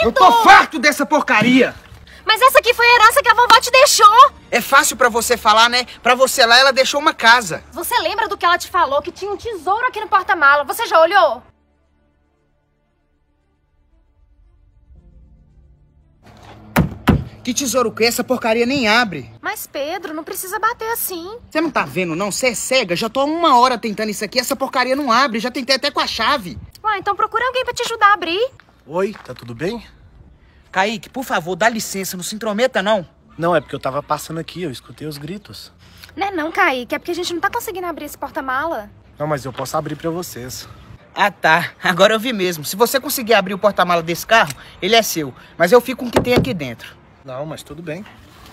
Eu tô farto dessa porcaria! Mas essa aqui foi a herança que a vovó te deixou. É fácil pra você falar, né? Pra você lá, ela deixou uma casa. Você lembra do que ela te falou? Que tinha um tesouro aqui no porta-mala. Você já olhou? Que tesouro que é? Essa porcaria nem abre. Mas, Pedro, não precisa bater assim. Você não tá vendo, não? Você é cega? Já tô há 1 hora tentando isso aqui. Essa porcaria não abre. Já tentei até com a chave. Ué, então procura alguém pra te ajudar a abrir. Oi, tá tudo bem? Kaique, por favor, dá licença. Não se intrometa, não. Não, é porque eu tava passando aqui, eu escutei os gritos. Não, Kaique. É porque a gente não tá conseguindo abrir esse porta-mala. Não, mas eu posso abrir pra vocês. Ah, tá. Agora eu vi mesmo. Se você conseguir abrir o porta-mala desse carro, ele é seu. Mas eu fico com o que tem aqui dentro. Não, mas tudo bem.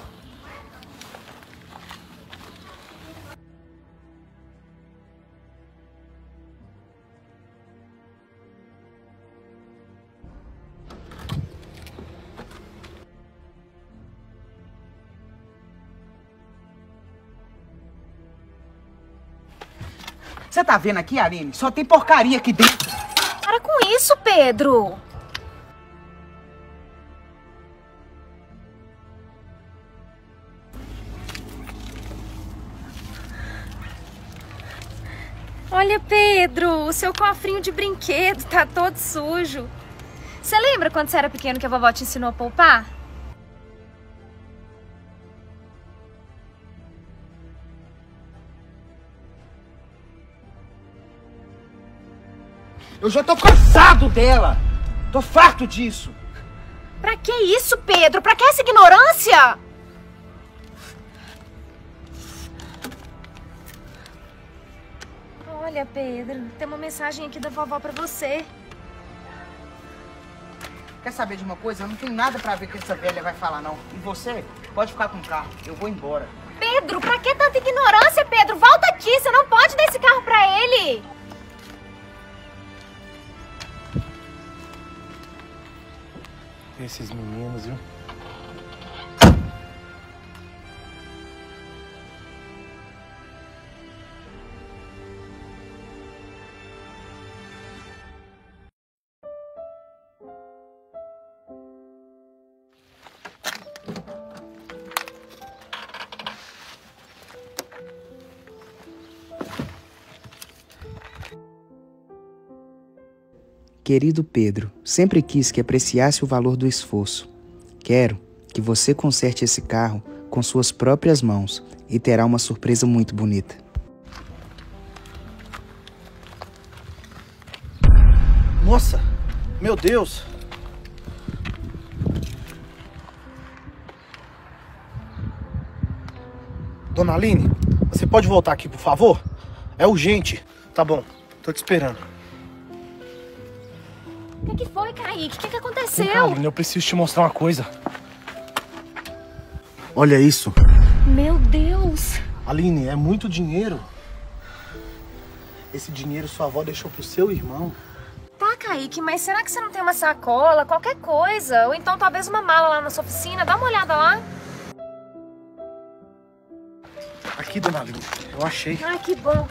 Você tá vendo aqui, Aline? Só tem porcaria aqui dentro. Para com isso, Pedro. Olha, Pedro, o seu cofrinho de brinquedo tá todo sujo. Você lembra quando você era pequeno que a vovó te ensinou a poupar? Eu já tô cansado dela. Tô farto disso. Pra que isso, Pedro? Pra que essa ignorância? Olha, Pedro, tem uma mensagem aqui da vovó pra você. Quer saber de uma coisa? Eu não tenho nada pra ver que essa velha vai falar, não. E você pode ficar com o carro. Eu vou embora. Pedro, pra que tanta ignorância, Pedro? Volta aqui, você não pode dar esse carro pra ele. Esses meninos, viu? Querido Pedro, sempre quis que apreciasse o valor do esforço. Quero que você conserte esse carro com suas próprias mãos e terá uma surpresa muito bonita. Nossa, meu Deus! Dona Aline, você pode voltar aqui, por favor? É urgente. Tá bom, tô te esperando. O que foi, Kaique? O que Vem cá, aconteceu? Aline, eu preciso te mostrar uma coisa. Olha isso. Meu Deus! Aline, é muito dinheiro. Esse dinheiro sua avó deixou pro seu irmão. Tá, Kaique, mas será que você não tem uma sacola, qualquer coisa? Ou então talvez uma mala lá na sua oficina? Dá uma olhada lá. Aqui, Dona Aline, eu achei. Ai, que bom.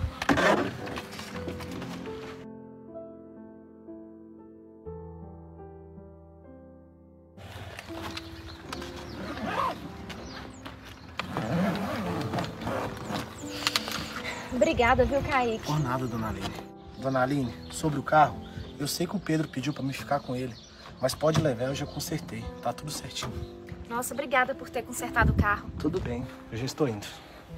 Obrigada, viu, Kaique? Por nada, Dona Aline. Dona Aline, sobre o carro, eu sei que o Pedro pediu pra me ficar com ele. Mas pode levar, eu já consertei. Tá tudo certinho. Nossa, obrigada por ter consertado o carro. Tudo bem, eu já estou indo.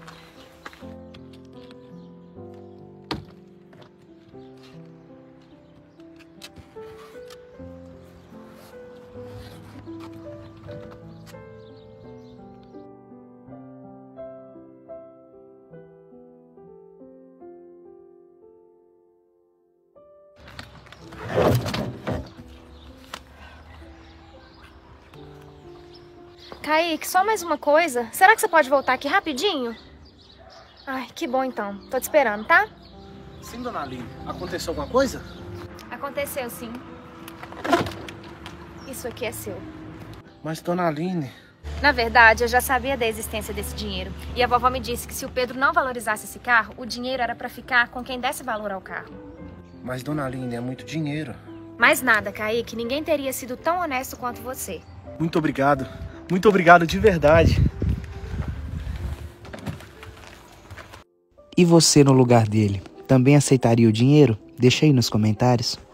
Kaique, só mais uma coisa. Será que você pode voltar aqui rapidinho? Ai, que bom então. Tô te esperando, tá? Sim, Dona Aline. Aconteceu alguma coisa? Aconteceu, sim. Isso aqui é seu. Mas, Dona Aline... Na verdade, eu já sabia da existência desse dinheiro. E a vovó me disse que se o Pedro não valorizasse esse carro, o dinheiro era pra ficar com quem desse valor ao carro. Mas, Dona Aline, é muito dinheiro. Mais nada, Kaique, ninguém teria sido tão honesto quanto você. Muito obrigado de verdade. E você no lugar dele, também aceitaria o dinheiro? Deixa aí nos comentários.